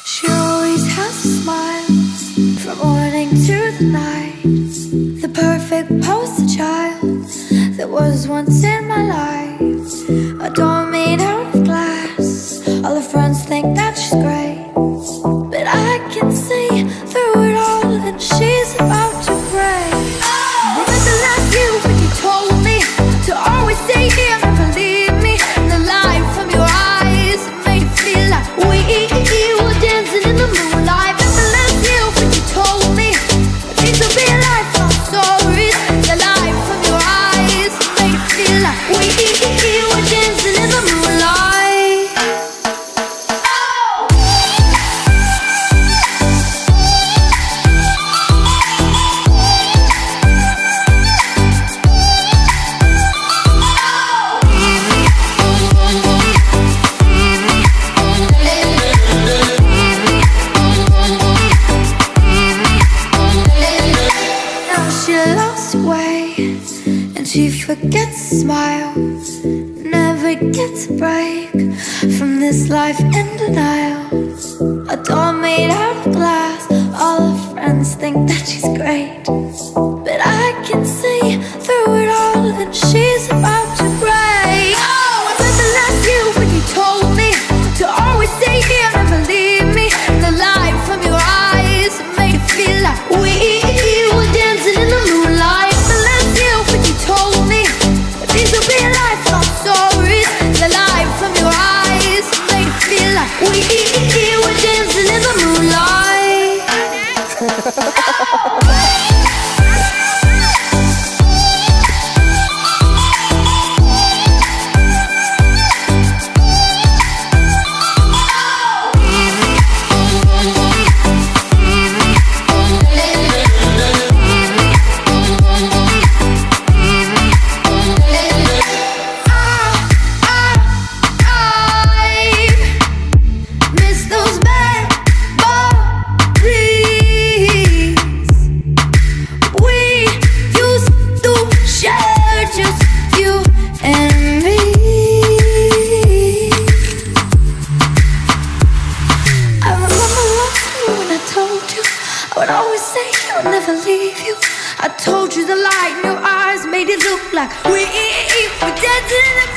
She always has a smile from morning to the night, the perfect poster child that was once in my life. A door made out of glass, all her friends think that she's great, but I can see through it all that she's about to break. Remember last year when you told me to always stay here and believe me? The light from your eyes made it feel like we were dancing in the moonlight. Remember last year when you told me these will be lifelong stories? The light from your eyes made it feel like we were dancing in the moonlight. Now she lost her way and she forgets to smile, never gets a break from this life in denial. A doll made out of glass, all her friends think that she's great, but I can see through it all that she's about to break. Remember last year when you told me to always stay here and believe me? The light from your eyes made it feel like we were dancing in the moonlight. But last year when you told me these will be lifelong stories, the light from your eyes made it feel like we were dancing in the moonlight. Miss those memories we used to share, just you and me. I remember last year when I told you I would always stay here and never leave you. I told you the light in your eyes made it look like we were dancing in the